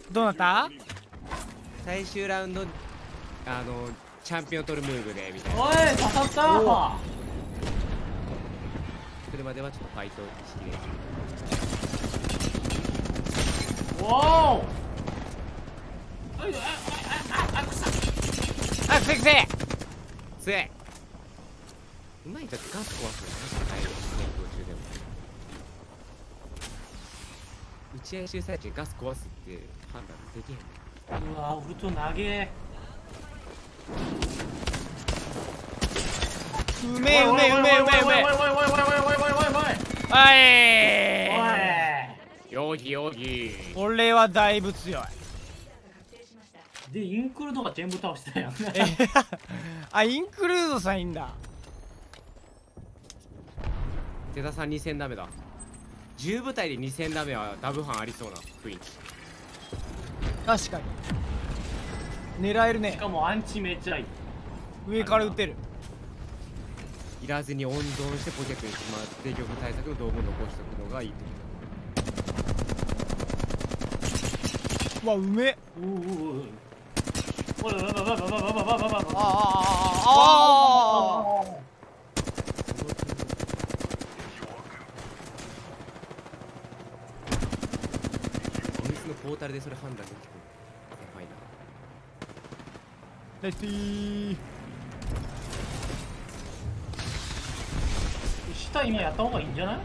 どうなった？ 最終ラウンドチャンピオン取るムーブでみたいな。 おい刺さったー。 それまではちょっとファイトしきれる。 おお。 あ、くせくせ。 強い。うまいとガス壊すのマジで大変。戦闘中でも打ち合い中最中にガス壊すって判断できへんね。 うわウルト投げ。 うめえうめえうめえうめえうめえ。 よぎよぎ。 これはだいぶ強い。 でインクルードが全部倒してたやん。 あ、インクルードさんいいんだ。 手田さん2000ダメだ。10部隊で2000ダメはダブ班ありそうな雰囲気。 確かに狙えるね。 しかもアンチめっちゃいい。 上から撃てる。 いらずに温存してポケットにしまって玉対策の道具を残しておくのがいいとうわ、うめえ。 おおおいおいおいおいおいおいおいおいおいおいおい。 ああ。 お水のポータルでそれ判断できる。やばいな。 レッティー。 下今やった方がいいんじゃない？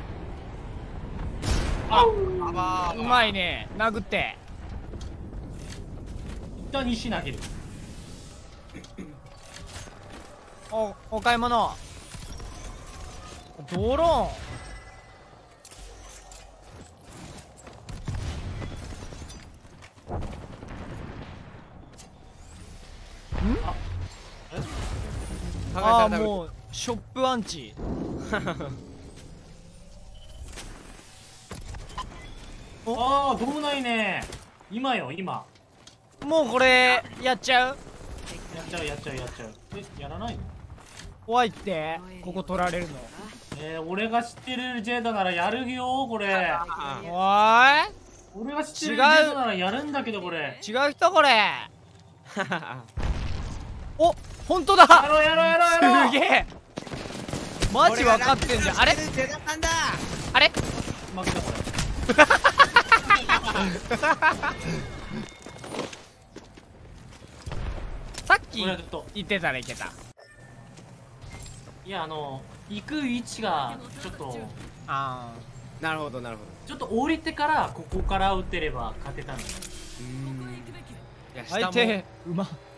あ、うまいね。殴って。 一旦西投げる。 お買い物。ドローン。ああ、もうショップアンチ。 ああどうないね。今よ今。 もうこれやっちゃう？ やっちゃうやっちゃうやっちゃう。やらないの？ 怖いって。ここ取られるの。 俺が知ってるジェダならやるよこれ。 おーい。 俺が知ってるジェダならやるんだけどこれ。 違う人これ。お、本当だ。 やろうやろうやろうやろう。 すげえ。マジ分かってんじゃん。あれ？あれ？ 負けたこれ。 さっき言ってたらいけた。 いや行く位置がちょっと。 ああ、なるほどなるほど。 ちょっと降りてからここから打てれば勝てたの。 いや相手うまっ。